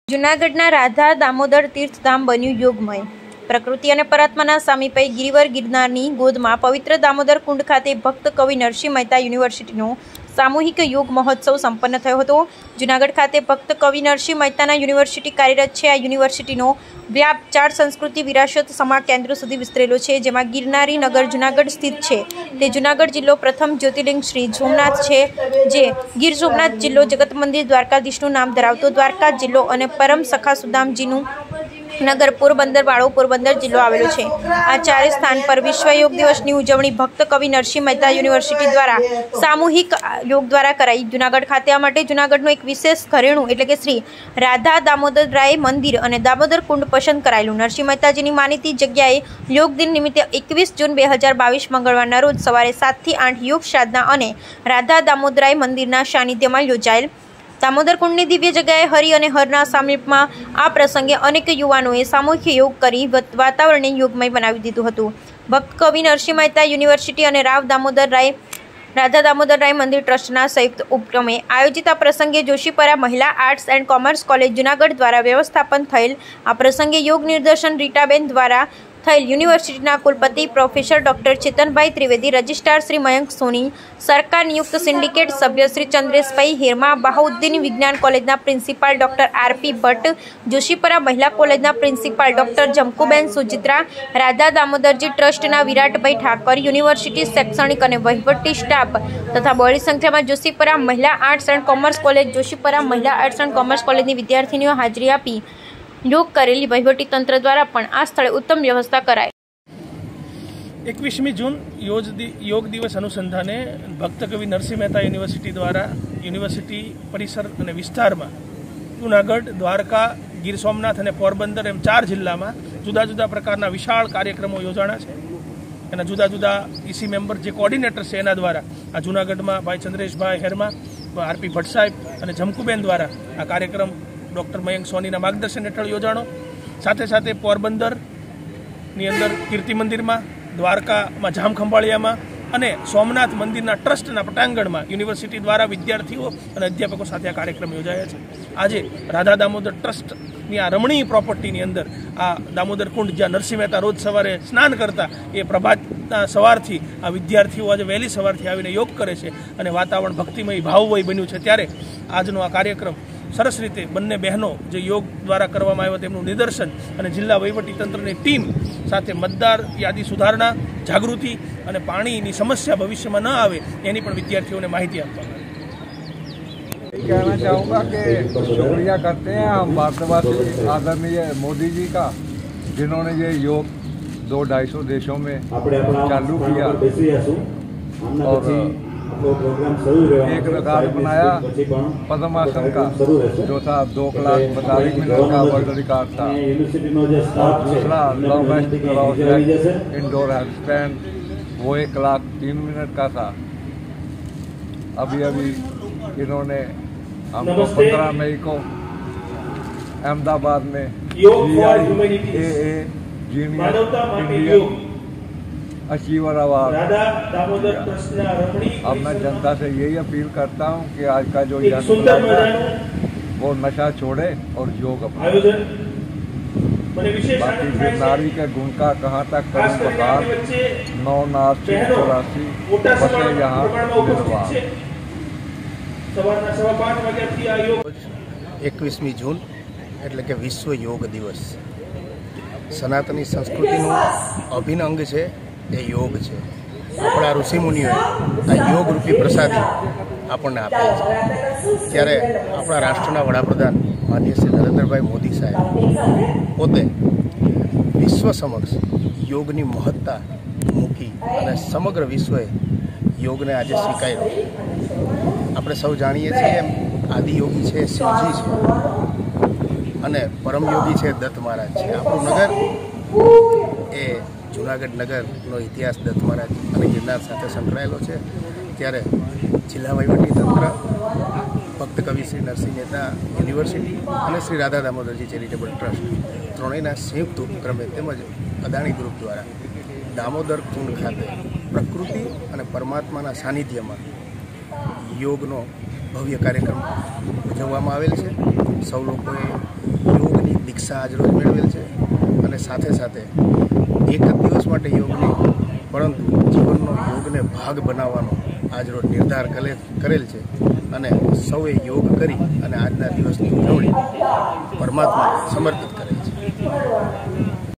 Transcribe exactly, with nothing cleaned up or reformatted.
જૂનાગઢના રાધા દામોદર તીર્થધામ બન્યું યોગમય। પ્રકૃતિ અને પરાત્માના સામીપે ગિરિવર ગિરનારની ગોદમાં પવિત્ર દામોદર કુંડ ખાતે ભક્ત કવિ નરસિંહ મહેતા યુનિવર્સિટીનો સામૂહિક યોગ મહોત્સવ સંપન્ન થયો હતો। જૂનાગઢ ખાતે ભક્ત કવિ નરસિંહ મહેતાના યુનિવર્સિટી કાર્યરત છે। આ યુનિવર્સિટીનો વ્યાપ ચાર સંસ્કૃતિ વિરાસત સમા કેન્દ્ર સુધી વિસ્તરેલો છે, જેમાં ગિરનારી નગર જૂનાગઢ સ્થિત છે। તે જૂનાગઢ જિલ્લો પ્રથમ જ્યોતિર્લિંગ શ્રી સોમનાથ છે, જે ગીર સોમનાથ જિલ્લો જગત મંદિર દ્વારકાધીશનું નામ ધરાવતો દ્વારકા જિલ્લો અને પરમ સખા સુદામજીનું નગર પોરબંદર વાળો પોરબંદર જિલ્લો આવેલો છે। આ ચારે સ્થાન પર વિશ્વ યોગ દિવસની ઉજવણી ભક્ત કવિ નરસિંહ મહેતા યુનિવર્સિટી દ્વારા સામૂહિક યોગ દ્વારા કરાઈ। જૂનાગઢ ખાતે આ માટે જૂનાગઢનું એક વિશેષ ઘરેણું એટલે કે શ્રી રાધા દામોદર રાય મંદિર અને દામોદર કુંડ પસંદ કરાયેલું। નરસિંહ મહેતાજીની માનીતી જગ્યાએ યોગ દિન નિમિત્તે એકવીસ જૂન બે હજાર બાવીસ મંગળવારના રોજ સવારે સાતથી આઠ યોગ સાધના અને રાધા દામોદરાય મંદિરના સાનિધ્યમાં યોજાયેલ। દામોદર કુંડની દિવ્ય જગ્યાએ હરિ અને હરના સામીપમાં આ પ્રસંગે અનેક યુવાનોએ સામૂહિક યોગ કરી વાતાવરણને યોગમય બનાવી દીધું હતું। ભક્ત કવિ નરસિંહ મહેતા યુનિવર્સિટી અને રાવ દામોદર રાય રાધા દામોદર રાય મંદિર ટ્રસ્ટના સંયુક્ત ઉપક્રમે આયોજિત આ પ્રસંગે Joshipura Mahila arts and commerce college Junagadh દ્વારા વ્યવસ્થાપન થયેલ। આ પ્રસંગે યોગ નિર્દેશન રીટાબેન દ્વારા થયેલ। યુનિવર્સિટીના કુલપતિ professor doctor Chetanbhai Trivedi, registrar Shri Mayank Soni, સરકાર નિયુક્ત સિન્ડિકેટ સભ્ય શ્રી ચંદ્રેશભાઈ હેરમા, બહાઉદ્દીન વિજ્ઞાન કોલેજના principal doctor RP Bhatt, Joshipura મહિલા કોલેજના પ્રિન્સિપાલ ડોક્ટર જમકુબેન સુજિત્રા, રાધા દામોદરજી ટ્રસ્ટના વિરાટભાઈ ઠાકર, યુનિવર્સિટી શૈક્ષણિક અને વહીવટી સ્ટાફ તથા બહોળી સંખ્યામાં Joshipura Mahila arts and commerce college Joshipura Mahila arts and commerce કોલેજની વિદ્યાર્થીનીઓ હાજરી આપી યોગ કરેલી। વહીવટી તંત્ર દ્વારા પણ આ સ્થળે ઉત્તમ વ્યવસ્થા કરાઈ। એકવીસમી જૂન યોગ દિવસ અનુસંધાને ભક્ત કવિ નરસિંહ મહેતા યુનિવર્સિટી દ્વારા યુનિવર્સિટી પરિસર અને વિસ્તારમાં જૂનાગઢ, દ્વારકા, ગીર સોમનાથ અને પોરબંદર એમ ચાર જિલ્લામાં જુદા જુદા પ્રકારના વિશાળ કાર્યક્રમો યોજાણા છે। એના જુદા જુદા ઈસી મેમ્બર જે કોર્ડિનેટર છે એના દ્વારા આ જૂનાગઢમાં ભાઈ ચંદ્રેશભાઈ હેરમા, આરપી ભટ્ટ સાહેબ અને જમકુબેન દ્વારા આ કાર્યક્રમ ડૉક્ટર મયંક સોનીના માર્ગદર્શન હેઠળ યોજાણો। સાથે સાથે પોરબંદરની અંદર કીર્તિ મંદિરમાં, દ્વારકામાં જામખંભાળિયામાં અને સોમનાથ મંદિરના ટ્રસ્ટના પટાંગણમાં યુનિવર્સિટી દ્વારા વિદ્યાર્થીઓ અને અધ્યાપકો સાથે આ કાર્યક્રમ યોજાયા છે। આજે રાધા દામોદર ટ્રસ્ટની આ રમણીય પ્રોપર્ટીની અંદર આ દામોદર કુંડ જ્યાં નરસિંહ મહેતા રોજ સવારે સ્નાન કરતા એ પ્રભાતના સવારથી આ વિદ્યાર્થીઓ આજે વહેલી સવારથી આવીને યોગ કરે છે અને વાતાવરણ ભક્તિમય ભાવમય બન્યું છે। ત્યારે આજનો આ કાર્યક્રમ સરસ રીતે બંને બહેનો જે યોગ દ્વારા કરવામાં આવ્યો તેમનું નિદર્શન અને જિલ્લા વહીવટીતંત્રની ટીમ સાથે મતદાર યાદી સુધારણા, જાગૃતિ અને પાણીની સમસ્યા ભવિષ્યમાં ન આવે એની પણ વિદ્યાર્થીઓને माहिती આપવામાં આવી। कहना चाहूँगा कि शुक्रिया करते हैं हम भारतवासी आदरणीय मोदी जी का, जिन्होंने ये योग दो ढाई सौ देशों में चालू किया और एक रिकॉर्ड बनाया पद्मासन का, जो था दो कलाक बतालीस मिनट का वर्ल्ड रिकॉर्ड था। और दूसरा लॉन्गेस्ट इंडोर हेल्थ स्टैंड वो एक लाख तीन मिनट का था। अभी अभी इन्होंने हमको पंद्रह मई को अहमदाबाद में इंडियन अचीवर अवार्ड। अब मैं जनता से यही अपील करता हूँ कि आज का जो जन्मदिन है वो नशा छोड़े और योग अपनाए। बाकी गिरनारी के गुण का कहाँ तक करूँ बता, नौ नाथ चौरासी बसे यहाँ निर्वाह। એકવીસમી જૂન એટલે કે વિશ્વ યોગ દિવસ સનાતની સંસ્કૃતિનું અભિન્ન અંગ છે એ યોગ છે। આપણા ઋષિમુનિઓએ આ યોગ રૂપી પ્રસાદી આપણને આપેલ છે। ત્યારે આપણા રાષ્ટ્રના વડાપ્રધાન માનનીય શ્રી નરેન્દ્રભાઈ મોદી સાહેબ પોતે વિશ્વ સમક્ષ યોગની મહત્તા મૂકી અને સમગ્ર વિશ્વએ યોગને આજે સ્વીકાર્યો। આપણે સૌ જાણીએ છીએ એમ આદિયોગી છે શિવજી છે અને પરમયોગી છે દત્ત મહારાજ છે। આપણું નગર એ જૂનાગઢ નગરનો ઇતિહાસ દત્ત મહારાજ અને ગિરનાર સાથે સંકળાયેલો છે। ત્યારે જિલ્લા વહીવટીતંત્ર, ભક્ત કવિ શ્રી નરસિંહ મહેતા યુનિવર્સિટી અને શ્રી રાધા દામોદરજી ચેરિટેબલ ટ્રસ્ટ ત્રણેયના સંયુક્ત ઉપક્રમે તેમજ અદાણી ગ્રુપ દ્વારા દામોદર કુંડ ખાતે પ્રકૃતિ અને પરમાત્માના સાનિધ્યમાં યોગનો ભવ્ય કાર્યક્રમ ઉજવવામાં આવેલ છે। સૌ લોકોએ દિશા આજરોજ મેળવેલ છે અને સાથે સાથે એક જ દિવસ માટે યોગ નહીં પરંતુ જીવનનો યોગને ભાગ બનાવવાનો આજરોજ નિર્ધાર કરેલ છે અને સૌએ યોગ કરી અને આજના દિવસની ઉજવણી પરમાત્માને સમર્પિત કરેલ છે.